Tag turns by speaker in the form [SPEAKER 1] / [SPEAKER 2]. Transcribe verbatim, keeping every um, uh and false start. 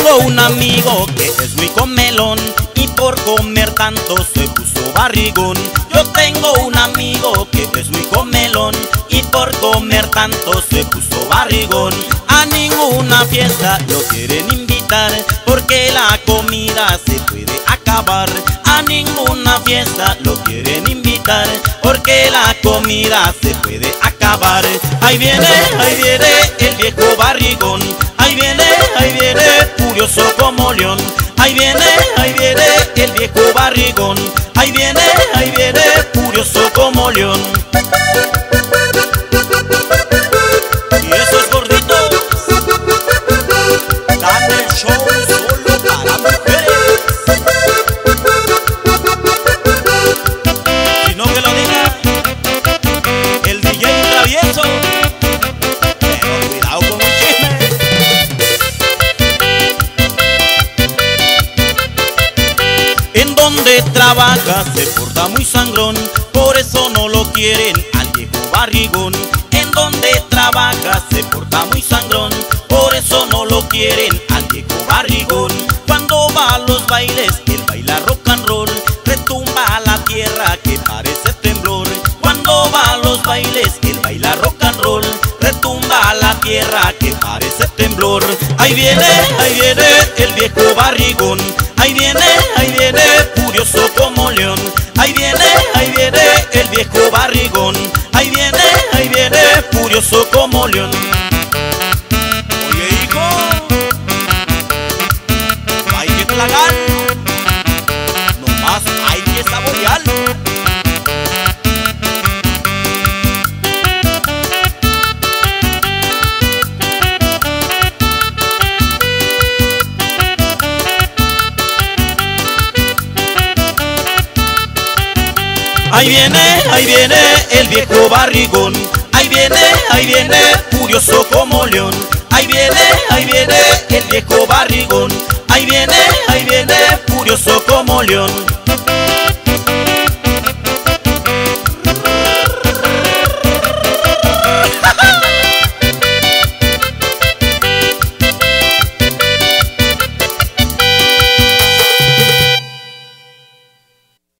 [SPEAKER 1] tengo un amigo que es muy comelón y por comer tanto se puso barrigón. Yo tengo un amigo que es muy comelón y por comer tanto se puso barrigón. A ninguna fiesta lo quieren invitar porque la comida se puede acabar. A ninguna fiesta lo quieren invitar porque la comida se puede acabar. Ahí viene, ahí viene el viejo barrigón. Ahí viene, ahí viene, furioso como león. Ahí viene, ahí viene el viejo barrigón. Ahí viene, ahí viene, furioso como león. Y esos gorditos dan el show solo para mujeres. Si no que lo diga el D J travieso. Pero cuidado con el chisme. En donde trabaja se porta muy sangrón, por eso no lo quieren al viejo barrigón. En donde trabaja se porta muy sangrón, por eso no lo quieren al viejo barrigón. Cuando va a los bailes, él baila rock and roll, retumba la tierra que parece temblor. Cuando va a los bailes, él baila rock and roll, retumba la tierra que parece temblor. Ahí viene, ahí viene el viejo barrigón. Ahí viene, ahí viene, furioso como león. Ahí viene, ahí viene el viejo barrigón. Ahí viene, ahí viene, furioso como león. Oye, hijo, no hay que tragar, nomás hay que saborear. Ahí viene, ahí viene el viejo barrigón. Ahí viene, ahí viene, furioso como león. Ahí viene, ahí viene el viejo barrigón. Ahí viene, ahí viene, furioso como león.